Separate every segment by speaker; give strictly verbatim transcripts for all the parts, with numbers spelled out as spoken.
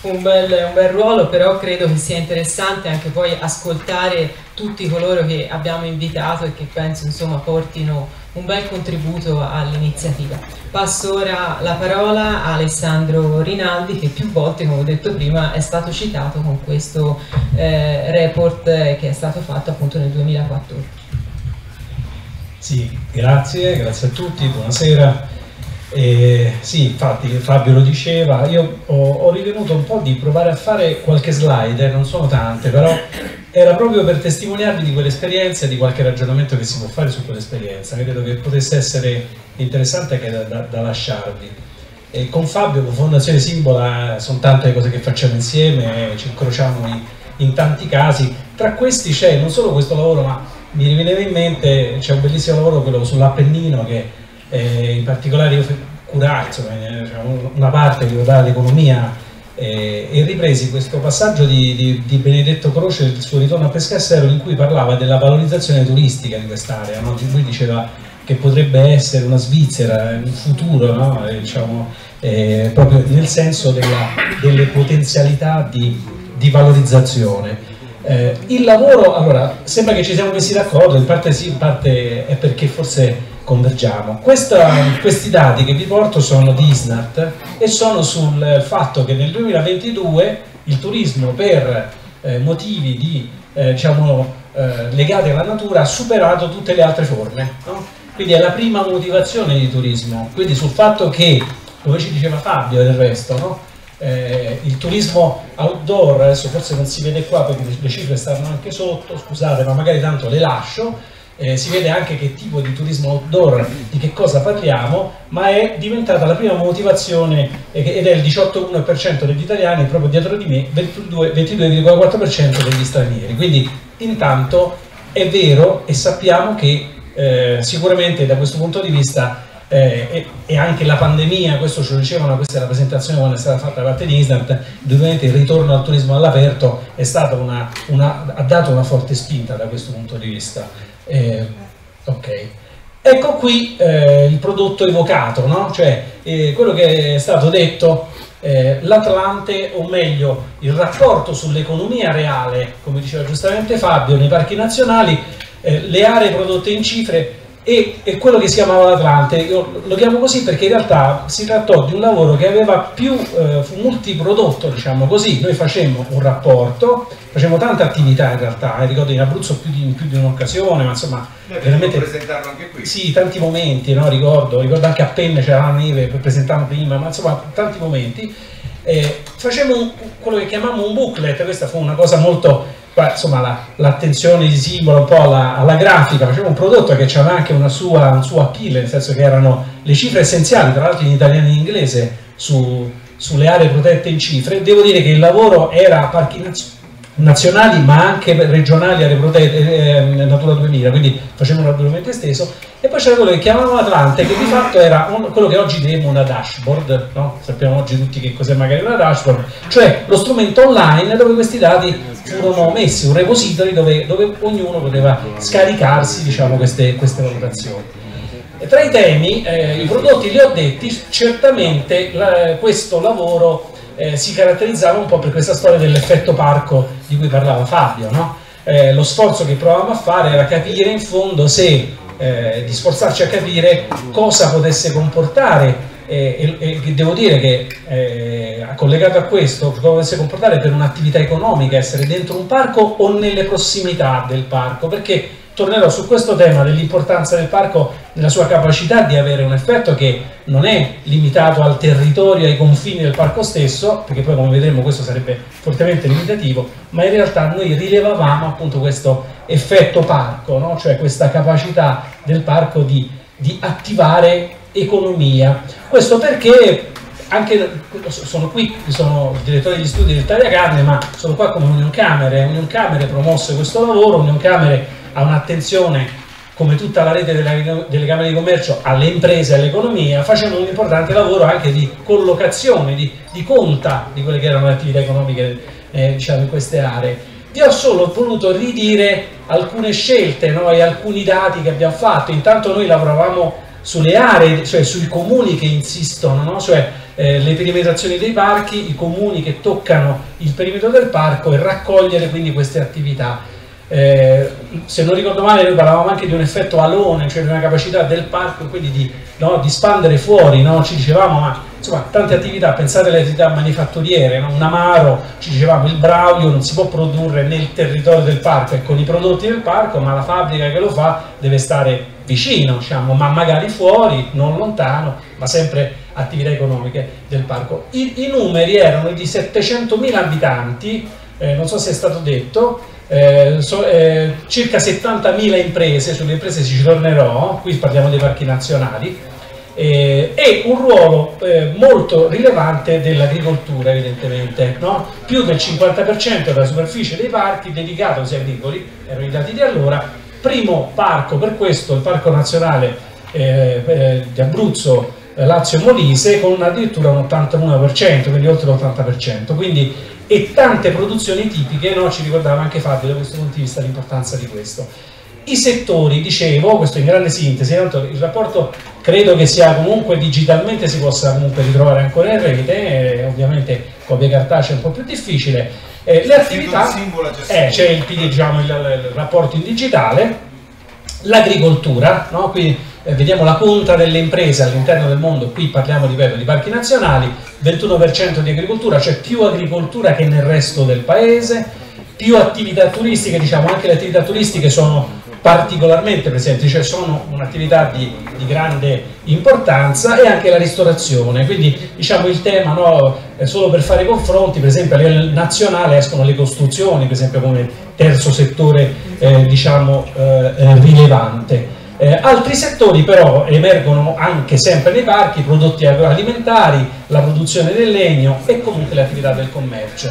Speaker 1: un bel, un bel ruolo, però credo che sia interessante anche poi ascoltare tutti coloro che abbiamo invitato e che penso insomma portino un bel contributo all'iniziativa. Passo ora la parola a Alessandro Rinaldi, che più volte, come ho detto prima, è stato citato con questo eh, report che è stato fatto appunto nel duemilaquattordici.
Speaker 2: Sì, grazie, grazie a tutti, buonasera. Eh, sì, infatti Fabio lo diceva, io ho, ho ritenuto un po' di provare a fare qualche slide, eh, non sono tante, però era proprio per testimoniarvi di quell'esperienza e di qualche ragionamento che si può fare su quell'esperienza. Credo che potesse essere interessante anche da, da, da lasciarvi. E con Fabio, con Fondazione Simbola, sono tante le cose che facciamo insieme, ci incrociamo in, in tanti casi. Tra questi c'è non solo questo lavoro, ma mi riveneva in mente, c'è un bellissimo lavoro, quello sull'Appennino, che Eh, in particolare io curai diciamo, una parte riguardava l'economia eh, e ripresi questo passaggio di, di, di Benedetto Croce del suo ritorno a Pescasseroli, in cui parlava della valorizzazione turistica di quest'area, no? Lui diceva che potrebbe essere una Svizzera in futuro, no? eh, diciamo, eh, proprio nel senso della, delle potenzialità di, di valorizzazione. Eh, il lavoro, allora, sembra che ci siamo messi d'accordo, in parte sì, in parte è perché forse convergiamo. Questa, questi dati che vi porto sono di Isnat e sono sul fatto che nel duemilaventidue il turismo per eh, motivi di, eh, diciamo, eh, legati alla natura ha superato tutte le altre forme, no? Quindi è la prima motivazione di turismo, quindi sul fatto che, come ci diceva Fabio del resto, no? Eh, il turismo outdoor, adesso forse non si vede qua perché le cifre stanno anche sotto, scusate, ma magari tanto le lascio. Eh, si vede anche che tipo di turismo outdoor, di che cosa parliamo, ma è diventata la prima motivazione eh, ed è il diciotto virgola uno per cento degli italiani, proprio dietro di me, ventidue virgola quattro per cento degli stranieri. Quindi intanto è vero e sappiamo che eh, sicuramente da questo punto di vista eh, e, e anche la pandemia, questo ce lo dicevano, questa è la presentazione quando è stata fatta da parte di Isnat, ovviamente il ritorno al turismo all'aperto è stata una, una, ha dato una forte spinta da questo punto di vista. Eh, ok, ecco qui eh, il prodotto evocato, no? Cioè eh, quello che è stato detto, eh, l'Atlante, o meglio il rapporto sull'economia reale, come diceva giustamente Fabio, nei parchi nazionali, eh, le aree prodotte in cifre e, e quello che si chiamava l'Atlante. Io lo chiamo così perché in realtà si trattò di un lavoro che aveva più eh, multiprodotto, diciamo così. Noi facemmo un rapporto, facemmo tante attività in realtà, eh, ricordo in Abruzzo più di, in più di un'occasione, ma insomma veramente
Speaker 3: presentarlo anche qui.
Speaker 2: Sì, tanti momenti, no? ricordo, ricordo anche a Penne c'era la neve, presentavamo prima, ma insomma tanti momenti. Eh, facemmo un, quello che chiamavamo un booklet, questa fu una cosa molto, insomma l'attenzione la, di Simbola un po' alla, alla grafica, facevamo un prodotto che aveva anche una sua, un suo appeal, nel senso che erano le cifre essenziali, tra l'altro in italiano e in inglese, su, sulle aree protette in cifre. Devo dire che il lavoro era a parchi nazionali, nazionali ma anche regionali, aree protette, eh, Natura duemila, quindi facevano naturalmente esteso. E poi c'era quello che chiamavamo Atlante, che di fatto era un, quello che oggi diremmo una dashboard, no? Sappiamo oggi tutti che cos'è magari una dashboard, cioè lo strumento online dove questi dati furono messi, un repository dove, dove ognuno poteva scaricarsi, diciamo, queste, queste valutazioni. E tra i temi, eh, i prodotti li ho detti, certamente la, questo lavoro Eh, si caratterizzava un po' per questa storia dell'effetto parco di cui parlava Fabio, no? Eh, lo sforzo che provavamo a fare era capire in fondo se, eh, di sforzarci a capire cosa potesse comportare, eh, e, e devo dire che eh, collegato a questo, cosa potesse comportare per un'attività economica essere dentro un parco o nelle prossimità del parco, perché tornerò su questo tema dell'importanza del parco nella sua capacità di avere un effetto che non è limitato al territorio, ai confini del parco stesso, perché poi come vedremo questo sarebbe fortemente limitativo, ma in realtà noi rilevavamo appunto questo effetto parco, no? Cioè questa capacità del parco di, di attivare economia. Questo perché anche sono qui, sono il direttore degli studi del Tagliacarne, ma sono qua come Unioncamere. Unioncamere promosse questo lavoro, Unioncamere ha un'attenzione, come tutta la rete delle, delle Camere di Commercio, alle imprese e all'economia. Facciamo un importante lavoro anche di collocazione, di, di conta di quelle che erano le attività economiche eh, diciamo, in queste aree. Vi ho solo voluto ridire alcune scelte, no, e alcuni dati che abbiamo fatto. Intanto noi lavoravamo sulle aree, cioè sui comuni che insistono, no? Cioè eh, le perimetrazioni dei parchi, i comuni che toccano il perimetro del parco e raccogliere quindi queste attività. Eh, se non ricordo male noi parlavamo anche di un effetto alone, cioè di una capacità del parco quindi di, no, di spandere fuori, no? Ci dicevamo ma insomma tante attività, pensate alle attività manifatturiere, no? Un amaro, ci dicevamo il braulio non si può produrre nel territorio del parco e con i prodotti del parco, ma la fabbrica che lo fa deve stare vicino, diciamo, ma magari fuori, non lontano, ma sempre attività economiche del parco. I, i numeri erano di settecentomila abitanti, eh, non so se è stato detto. Eh, so, eh, circa settantamila imprese, sulle imprese ci tornerò, qui parliamo dei parchi nazionali, eh, e un ruolo eh, molto rilevante dell'agricoltura evidentemente, no? Più del cinquanta per cento della superficie dei parchi dedicato ai agricoli, erano i dati di allora, primo parco per questo, il Parco Nazionale eh, eh, di Abruzzo, eh, Lazio e Molise, con addirittura un ottantuno per cento, quindi oltre l'ottanta per cento, quindi e tante produzioni tipiche, no? Ci ricordava anche Fabio da questo punto di vista l'importanza di questo. I settori, dicevo, questo in grande sintesi, il rapporto credo che sia comunque digitalmente si possa comunque ritrovare ancora in rete, eh, ovviamente copia cartacea è un po' più difficile, eh, le attività, eh, c'è il, diciamo, il, il rapporto in digitale, l'agricoltura, no? Qui eh, vediamo la conta delle imprese all'interno del mondo, qui parliamo ripeto di parchi nazionali, ventuno per cento di agricoltura, cioè più agricoltura che nel resto del paese, più attività turistiche, diciamo anche le attività turistiche sono particolarmente presenti, cioè sono un'attività di, di grande importanza, e anche la ristorazione, quindi diciamo il tema, no, solo per fare confronti, per esempio a livello nazionale escono le costruzioni, per esempio come terzo settore eh, diciamo eh, rilevante. Eh, altri settori però emergono anche sempre nei parchi, prodotti agroalimentari, la produzione del legno e comunque le attività del commercio.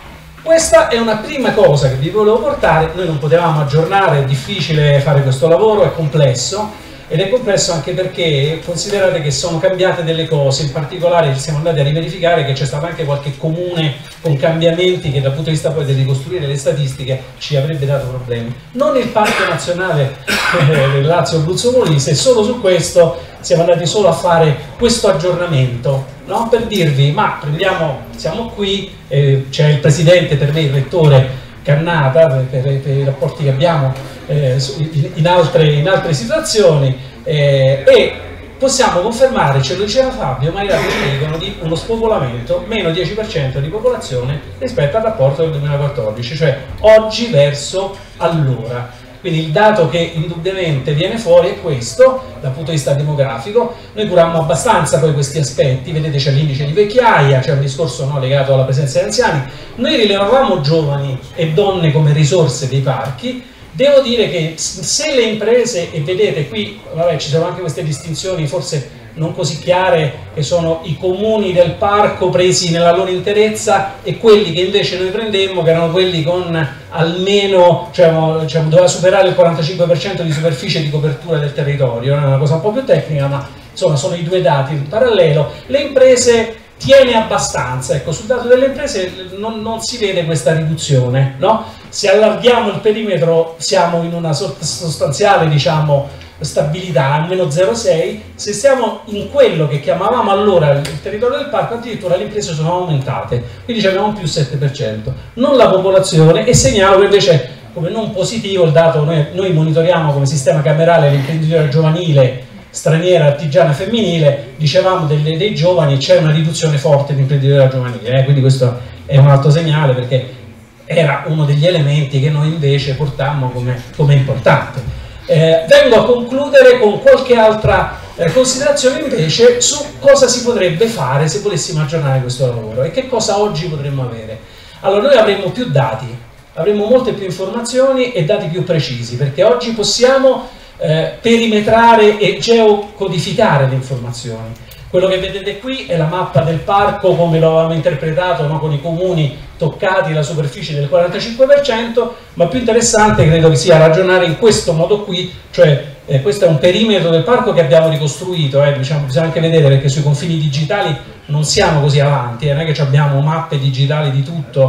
Speaker 2: Questa è una prima cosa che vi volevo portare, noi non potevamo aggiornare, è difficile fare questo lavoro, è complesso, ed è complesso anche perché considerate che sono cambiate delle cose, in particolare ci siamo andati a riverificare che c'è stato anche qualche comune con cambiamenti che dal punto di vista poi di ricostruire le statistiche ci avrebbe dato problemi. Non il Parco Nazionale del Lazio Abruzzo Molise, solo su questo siamo andati solo a fare questo aggiornamento, no? Per dirvi, ma prendiamo, siamo qui, eh, c'è il presidente, per me il rettore Cannata, per, per, per i rapporti che abbiamo eh, in, altre, in altre situazioni, eh, e possiamo confermare, ce lo diceva Fabio, ma i dati ci dicono di uno spopolamento, meno dieci per cento di popolazione rispetto al rapporto del duemilaquattordici, cioè oggi verso allora. Quindi il dato che indubbiamente viene fuori è questo, dal punto di vista demografico. Noi curammo abbastanza poi questi aspetti, vedete c'è l'indice di vecchiaia, c'è un discorso, no, legato alla presenza di anziani. Noi rilevavamo giovani e donne come risorse dei parchi. Devo dire che se le imprese, e vedete qui, vabbè, ci sono anche queste distinzioni forse non così chiare, che sono i comuni del parco presi nella loro interezza e quelli che invece noi prendemmo, che erano quelli con almeno, cioè, cioè, doveva superare il quarantacinque per cento di superficie di copertura del territorio, è una cosa un po' più tecnica, ma insomma sono i due dati in parallelo. Le imprese tiene abbastanza, ecco, sul dato delle imprese non, non si vede questa riduzione, no? Se allarghiamo il perimetro siamo in una sostanziale, diciamo, stabilità, almeno zero virgola sei, se stiamo in quello che chiamavamo allora il territorio del parco, addirittura le imprese sono aumentate, quindi abbiamo più sette per cento, non la popolazione, e segnalo che invece come non positivo il dato, noi, noi monitoriamo come sistema camerale l'imprenditoria giovanile, straniera, artigiana, femminile, dicevamo delle, dei giovani, c'è una riduzione forte di imprenditoria giovanile, eh? Quindi questo è un altro segnale perché era uno degli elementi che noi invece portammo come, come importante. Eh, vengo a concludere con qualche altra eh, considerazione invece su cosa si potrebbe fare se volessimo aggiornare questo lavoro e che cosa oggi potremmo avere. Allora noi avremmo più dati, avremmo molte più informazioni e dati più precisi, perché oggi possiamo eh, perimetrare e geocodificare le informazioni. Quello che vedete qui è la mappa del parco come lo avevamo interpretato, no? Con i comuni toccati, la superficie del quarantacinque per cento, ma più interessante credo che sia ragionare in questo modo qui, cioè eh, questo è un perimetro del parco che abbiamo ricostruito, eh, diciamo, bisogna anche vedere perché sui confini digitali non siamo così avanti, eh, non è che abbiamo mappe digitali di tutto,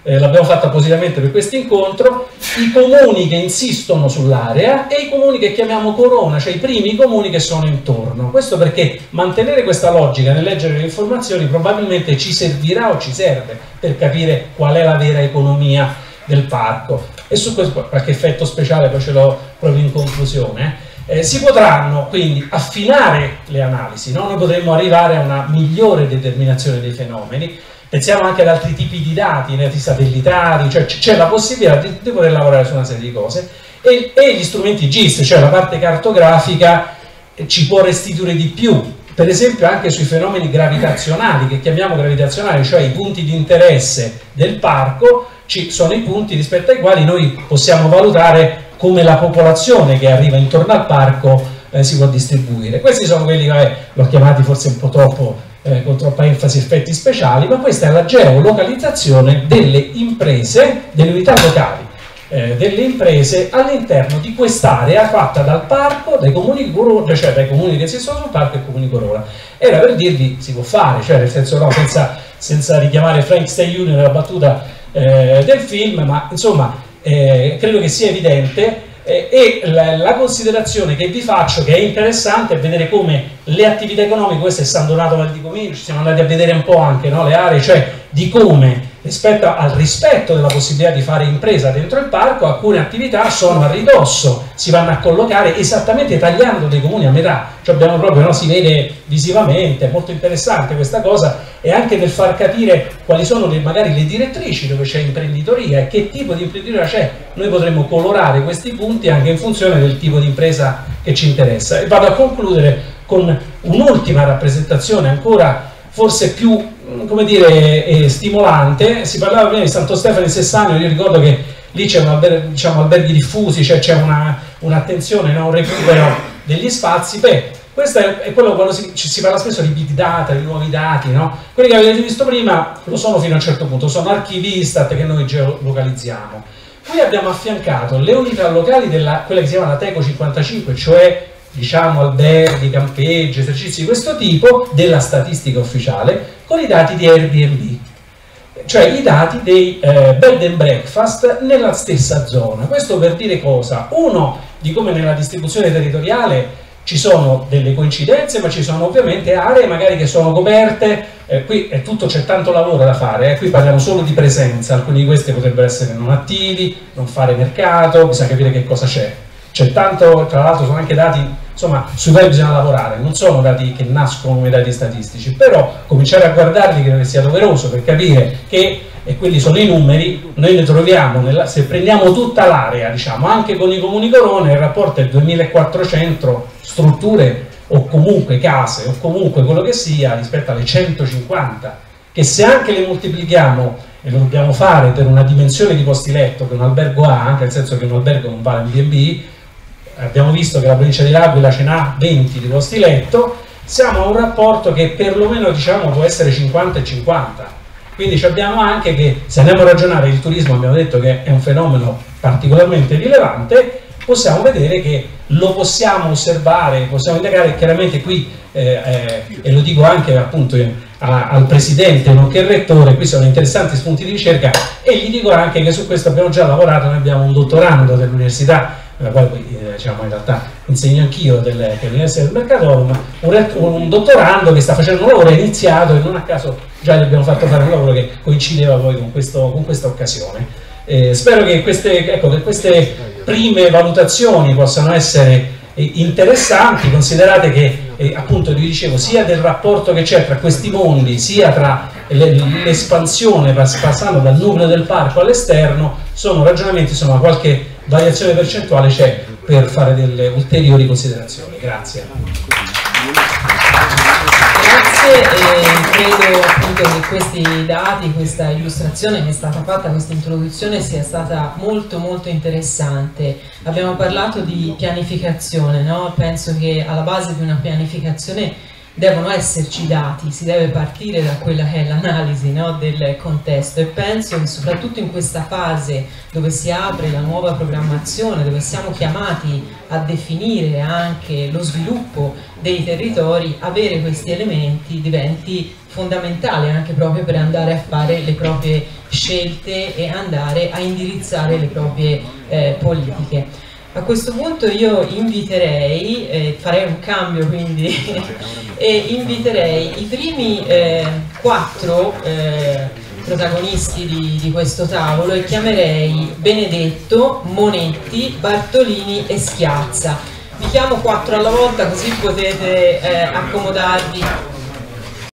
Speaker 2: eh, l'abbiamo fatto appositamente per questo incontro, i comuni che insistono sull'area e i comuni che chiamiamo corona, cioè i primi comuni che sono intorno. Questo perché mantenere questa logica nel leggere le informazioni probabilmente ci servirà o ci serve per capire qual è la vera economia del parco. E su questo qualche effetto speciale poi ce l'ho proprio in conclusione. Eh, si potranno quindi affinare le analisi, no? Noi potremmo arrivare a una migliore determinazione dei fenomeni. Pensiamo anche ad altri tipi di dati, i dati satellitari, cioè c'è la possibilità di, di poter lavorare su una serie di cose e, e gli strumenti G I S, cioè la parte cartografica, eh, ci può restituire di più, per esempio anche sui fenomeni gravitazionali, che chiamiamo gravitazionali, cioè i punti di interesse del parco, ci sono i punti rispetto ai quali noi possiamo valutare come la popolazione che arriva intorno al parco eh, si può distribuire. Questi sono quelli che l'ho chiamati forse un po' troppo, eh, con troppa enfasi, effetti speciali, ma questa è la geolocalizzazione delle imprese, delle unità locali, eh, delle imprese all'interno di quest'area fatta dal parco, dai comuni, cioè dai comuni che si sono sul parco e comuni corona. Era per dirvi, si può fare, cioè nel senso no, senza, senza richiamare Frankenstein Junior nella battuta eh, del film, ma insomma eh, credo che sia evidente. Eh, e la, la considerazione che vi faccio, che è interessante, è vedere come le attività economiche, questo è San Donato Val di Comino, ci siamo andati a vedere un po' anche, no, le aree, cioè di come rispetto al rispetto della possibilità di fare impresa dentro il parco, alcune attività sono a ridosso, si vanno a collocare esattamente tagliando dei comuni a metà, cioè abbiamo proprio, no, si vede visivamente, è molto interessante questa cosa, e anche nel far capire quali sono le, magari le direttrici dove c'è imprenditoria e che tipo di imprenditoria c'è. Noi potremmo colorare questi punti anche in funzione del tipo di impresa che ci interessa. E vado a concludere con un'ultima rappresentazione ancora forse più, come dire, eh, stimolante. Si parlava prima di Santo Stefano in Sessanio, io ricordo che lì c'è alber diciamo, alberghi diffusi, cioè c'è un'attenzione, un no, un recupero degli spazi. Beh, questo è, è quello quando si, si parla spesso di big data, di nuovi dati, no? Quelli che avete visto prima lo sono fino a un certo punto, sono archivi Istat che noi geolocalizziamo. Qui abbiamo affiancato le unità locali della quella che si chiama la Teco cinquantacinque, cioè diciamo alberghi, campeggi, esercizi di questo tipo della statistica ufficiale, con i dati di Airbnb, cioè i dati dei eh, bed and breakfast nella stessa zona. Questo per dire cosa? Uno, di come nella distribuzione territoriale ci sono delle coincidenze, ma ci sono ovviamente aree magari che sono coperte, eh, qui è tutto, c'è tanto lavoro da fare, eh. Qui parliamo solo di presenza, alcuni di questi potrebbero essere non attivi, non fare mercato, bisogna capire che cosa c'è. C'è tanto, tra l'altro sono anche dati, insomma, sui quali bisogna lavorare, non sono dati che nascono come dati statistici, però cominciare a guardarli credo che sia doveroso per capire che, e quelli sono i numeri, noi ne troviamo, nella, se prendiamo tutta l'area, diciamo, anche con i comuni corone, il rapporto è duemilaquattrocento strutture o comunque case o comunque quello che sia rispetto alle centocinquanta, che se anche le moltiplichiamo, e lo dobbiamo fare per una dimensione di posti letto che un albergo ha, nel senso che un albergo non vale un B and B, abbiamo visto che la provincia di L'Aquila ce n'ha venti di posti letto, siamo a un rapporto che perlomeno diciamo può essere cinquanta e cinquanta. Quindi abbiamo anche che, se andiamo a ragionare, il turismo abbiamo detto che è un fenomeno particolarmente rilevante, possiamo vedere che lo possiamo osservare, possiamo indagare. Chiaramente qui, eh, eh, e lo dico anche appunto a, al Presidente nonché il Rettore, qui sono interessanti spunti di ricerca, e gli dico anche che su questo abbiamo già lavorato. Noi abbiamo un dottorando dell'università, nella quale eh, diciamo, in realtà insegno anch'io dell'Università del Mercatorum, un, un dottorando che sta facendo un lavoro, è iniziato e non a caso già gli abbiamo fatto fare un lavoro che coincideva poi con, questo, con questa occasione. Eh, spero che queste, ecco, che queste prime valutazioni possano essere eh, interessanti. Considerate che eh, appunto vi dicevo, sia del rapporto che c'è tra questi mondi, sia tra l'espansione passando dal nucleo del parco all'esterno, sono ragionamenti, insomma qualche variazione percentuale c'è per fare delle ulteriori considerazioni. Grazie.
Speaker 1: Grazie, e credo appunto che questi dati, questa illustrazione che è stata fatta, questa introduzione sia stata molto molto interessante. Abbiamo parlato di pianificazione, no? Penso che alla base di una pianificazione devono esserci dati, si deve partire da quella che è l'analisi, no, del contesto, e penso che soprattutto in questa fase dove si apre la nuova programmazione, dove siamo chiamati a definire anche lo sviluppo dei territori, avere questi elementi diventi fondamentale anche proprio per andare a fare le proprie scelte e andare a indirizzare le proprie eh, politiche. A questo punto io inviterei, eh, farei un cambio quindi, e inviterei i primi eh, quattro eh, protagonisti di, di questo tavolo e chiamerei Benedetto, Monetti, Bartolini e Schiazza. Vi chiamo quattro alla volta così potete eh, accomodarvi